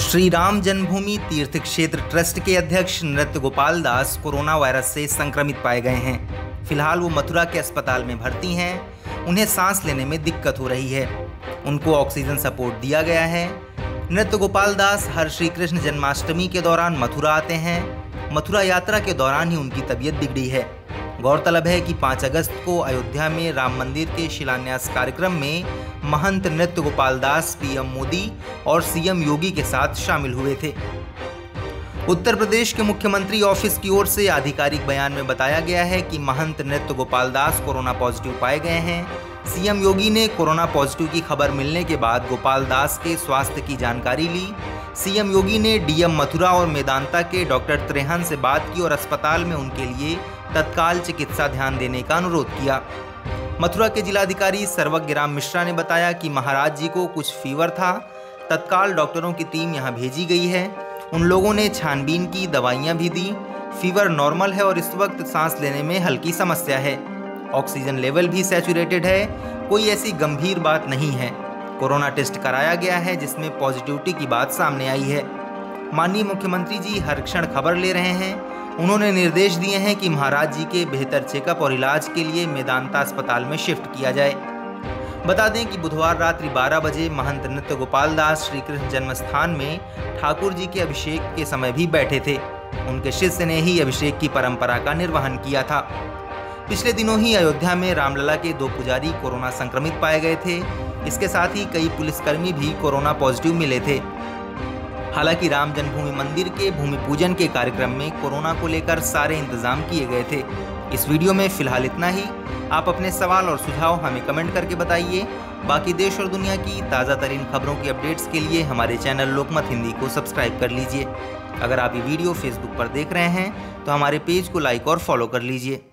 श्री राम जन्मभूमि तीर्थ क्षेत्र ट्रस्ट के अध्यक्ष नृत्य गोपाल दास कोरोना वायरस से संक्रमित पाए गए हैं। फिलहाल वो मथुरा के अस्पताल में भर्ती हैं। उन्हें सांस लेने में दिक्कत हो रही है। उनको ऑक्सीजन सपोर्ट दिया गया है। नृत्य गोपाल दास हर श्री कृष्ण जन्माष्टमी के दौरान मथुरा आते हैं। मथुरा यात्रा के दौरान ही उनकी तबीयत बिगड़ी है। गौरतलब है कि 5 अगस्त को अयोध्या में राम मंदिर के शिलान्यास कार्यक्रम में महंत नृत्य गोपाल दास पीएम मोदी और सीएम योगी के साथ शामिल हुए थे। उत्तर प्रदेश के मुख्यमंत्री ऑफिस की ओर से आधिकारिक बयान में बताया गया है कि महंत नृत्य गोपाल दास कोरोना पॉजिटिव पाए गए हैं। सीएम योगी ने कोरोना पॉजिटिव की खबर मिलने के बाद गोपाल दास के स्वास्थ्य की जानकारी ली। सीएम योगी ने डीएम मथुरा और मेदांता के डॉक्टर त्रेहन से बात की और अस्पताल में उनके लिए तत्काल चिकित्सा ध्यान देने का अनुरोध किया। मथुरा के जिलाधिकारी सर्वज्ञ राम मिश्रा ने बताया कि महाराज जी को कुछ फीवर था। तत्काल डॉक्टरों की टीम यहां भेजी गई है। उन लोगों ने छानबीन की, दवाइयां भी दी। फीवर नॉर्मल है और इस वक्त सांस लेने में हल्की समस्या है। ऑक्सीजन लेवल भी सैचुरेटेड है। कोई ऐसी गंभीर बात नहीं है। कोरोना टेस्ट कराया गया है जिसमें पॉजिटिविटी की बात सामने आई है। माननीय मुख्यमंत्री जी हर क्षण खबर ले रहे हैं। उन्होंने निर्देश दिए हैं कि महाराज जी के बेहतर चेकअप और इलाज के लिए मेदांता अस्पताल में शिफ्ट किया जाए। बता दें कि बुधवार रात्रि 12 बजे महंत नृत्य गोपाल दास श्री कृष्ण जन्म स्थान में ठाकुर जी के अभिषेक के समय भी बैठे थे। उनके शिष्य ने ही अभिषेक की परंपरा का निर्वहन किया था। पिछले दिनों ही अयोध्या में रामलला के 2 पुजारी कोरोना संक्रमित पाए गए थे। इसके साथ ही कई पुलिसकर्मी भी कोरोना पॉजिटिव मिले थे। हालांकि राम जन्मभूमि मंदिर के भूमि पूजन के कार्यक्रम में कोरोना को लेकर सारे इंतजाम किए गए थे। इस वीडियो में फिलहाल इतना ही। आप अपने सवाल और सुझाव हमें कमेंट करके बताइए। बाकी देश और दुनिया की ताज़ा तरीन खबरों की अपडेट्स के लिए हमारे चैनल लोकमत हिंदी को सब्सक्राइब कर लीजिए। अगर आप ये वीडियो फेसबुक पर देख रहे हैं तो हमारे पेज को लाइक और फॉलो कर लीजिए।